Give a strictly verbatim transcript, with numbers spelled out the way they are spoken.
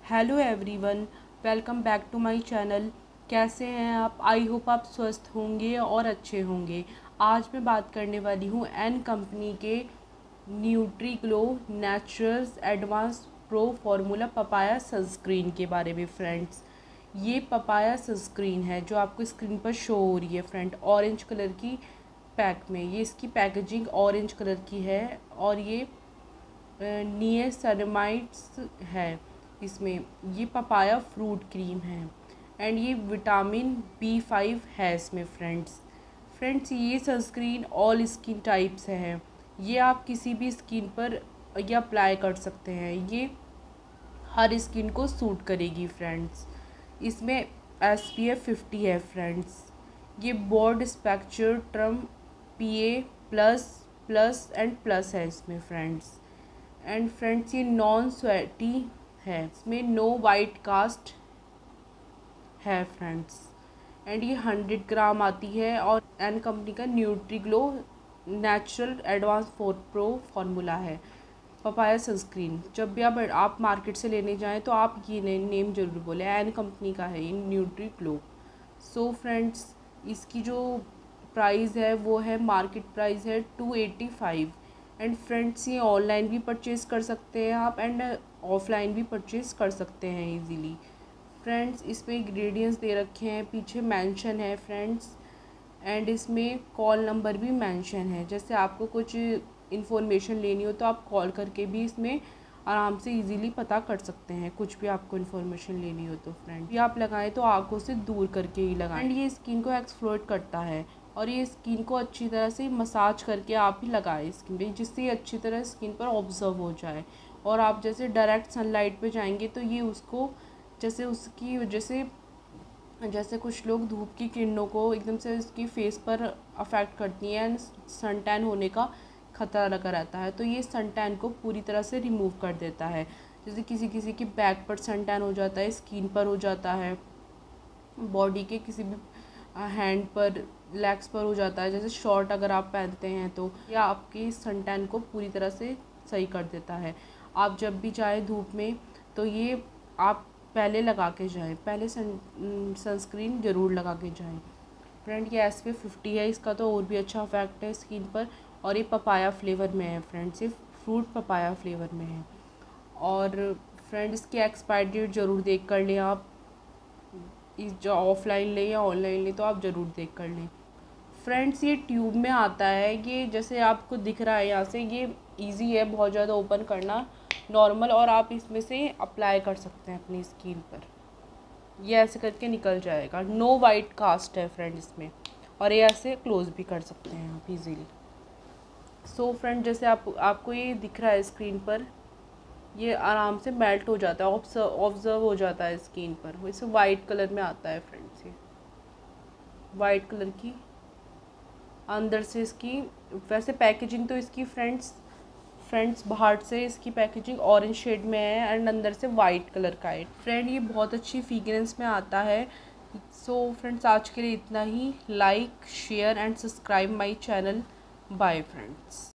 Hello everyone, welcome back to my channel. कैसे हैं आप? आई होप आप स्वस्थ होंगे और अच्छे होंगे। आज मैं बात करने वाली हूँ एन कंपनी के nutri glow naturals advance pro formula papaya sunscreen के बारे में फ्रेंड्स। ये पपाया सनस्क्रीन है जो आपको स्क्रीन पर शो हो रही है फ्रेंड, ऑरेंज कलर की पैक में। ये इसकी पैकेजिंग ऑरेंज कलर की है और ये नियसरेमाइड्स है इसमें। ये पपाया फ्रूट क्रीम है एंड ये विटामिन बी फाइव है इसमें फ्रेंड्स। फ्रेंड्स ये सनस्क्रीन ऑल स्किन टाइप्स है। ये आप किसी भी स्किन पर ये अप्लाई कर सकते हैं। ये हर स्किन को सूट करेगी फ्रेंड्स। इसमें एस पी एफ फिफ्टी है फ्रेंड्स। ये board spectrum P A plus plus and plus है इसमें फ्रेंड्स। एंड फ्रेंड्स ये नॉन स्वेटी है, इसमें नो वाइट कास्ट है फ्रेंड्स। एंड ये हंड्रेड ग्राम आती है और एन कंपनी का nutri glow natural advance for pro formula है पपाया सनस्क्रीन। जब भी आप आप मार्केट से लेने जाएं तो आप ये नेम जरूर बोलें, एन कंपनी का है ये न्यूट्री ग्लो। सो फ्रेंड्स इसकी जो प्राइस है वो है, मार्केट प्राइस है two eighty five. And friends ये ऑनलाइन भी परचेज़ कर सकते हैं आप एंड ऑफलाइन भी परचेज़ कर सकते हैं इजीली फ्रेंड्स। इसमें इंग्रेडिएंट्स दे रखे हैं, पीछे मेंशन है फ्रेंड्स। एंड इसमें कॉल नंबर भी मेंशन है। जैसे आपको कुछ इन्फॉर्मेशन लेनी हो तो आप कॉल करके भी इसमें आराम से इजीली पता कर सकते हैं, कुछ भी आपको इन्फॉर्मेशन लेनी हो तो फ्रेंड। ये आप लगाएं तो आंखों से दूर करके ही लगाएं। एंड ये स्किन को एक्सफ्लोरेट करता है और ये स्किन को अच्छी तरह से मसाज करके आप ही लगाएं स्किन पे, जिससे अच्छी तरह स्किन पर ऑब्जर्व हो जाए। और आप जैसे डायरेक्ट सनलाइट पे जाएंगे तो ये उसको जैसे उसकी वजह से, जैसे कुछ लोग धूप की किरणों को एकदम से उसकी फेस पर अफेक्ट करती हैं एंड सन टैन होने का खतरा लगा रहता है, तो ये सन टैन को पूरी तरह से रिमूव कर देता है। जैसे किसी किसी की बैक पर सन टैन हो जाता है, स्किन पर हो जाता है, बॉडी के किसी भी हैंड पर, लेग्स पर हो जाता है, जैसे शॉर्ट अगर आप पहनते हैं तो या आपकी सन टैन को पूरी तरह से सही कर देता है। आप जब भी जाएँ धूप में तो ये आप पहले लगा के जाएँ, पहले सन सनस्क्रीन ज़रूर लगा के जाएँ फ्रेंड। ये एस पी एफ फिफ्टी है, इसका तो और भी अच्छा इफेक्ट है स्किन पर। और ये पपाया फ्लेवर में है फ्रेंड्स, ये फ्रूट पपाया फ्लेवर में है। और फ्रेंड इसकी एक्सपायरी डेट ज़रूर देख कर लें आप, इस जो ऑफलाइन लें या ऑनलाइन लें तो आप ज़रूर देख कर लें फ्रेंड्स। ये ट्यूब में आता है, ये जैसे आपको दिख रहा है यहाँ से, ये इजी है बहुत ज़्यादा ओपन करना, नॉर्मल। और आप इसमें से अप्लाई कर सकते हैं अपनी स्किन पर, ये ऐसे करके निकल जाएगा। नो वाइट कास्ट है फ्रेंड इसमें, और ये ऐसे क्लोज भी कर सकते हैं आप इजीली। सो फ्रेंड जैसे आप आपको ये दिख रहा है स्क्रीन पर, ये आराम से मेल्ट हो जाता है, ऑब्जर्व ऑब्जर्व हो जाता है स्किन पर। वैसे वाइट कलर में आता है फ्रेंड्स, ये वाइट कलर की अंदर से इसकी, वैसे पैकेजिंग तो इसकी फ्रेंड्स फ्रेंड्स बाहर से इसकी पैकेजिंग ऑरेंज शेड में है एंड अंदर से वाइट कलर का है फ्रेंड। ये बहुत अच्छी फ्रेगरेंस में आता है। सो फ्रेंड्स आज के लिए इतना ही। Like share and subscribe my channel. Bye friends.